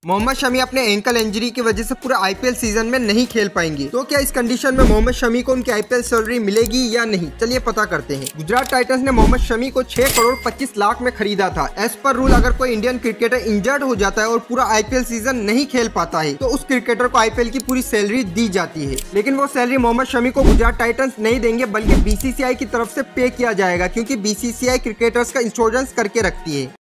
मोहम्मद शमी अपने ankle injury की वजह से पूरा आईपीएल सीजन में नहीं खेल पाएंगे। तो क्या इस कंडीशन में मोहम्मद शमी को उनकी आईपीएल सैलरी मिलेगी या नहीं, चलिए पता करते हैं। गुजरात टाइटंस ने मोहम्मद शमी को 6 करोड़ 25 लाख में खरीदा था। एज पर रूल अगर कोई इंडियन क्रिकेटर इंजर्ड हो जाता है और पूरा आईपीएल सीजन नहीं खेल पाता है तो उस क्रिकेटर को आईपीएल की पूरी सैलरी दी जाती है। लेकिन वो सैलरी मोहम्मद शमी को गुजरात टाइटंस नहीं देंगे बल्कि बीसीसीआई की तरफ से पे किया जाएगा, क्योंकि बीसीसीआई क्रिकेटर्स का इंश्योरेंस करके रखती है।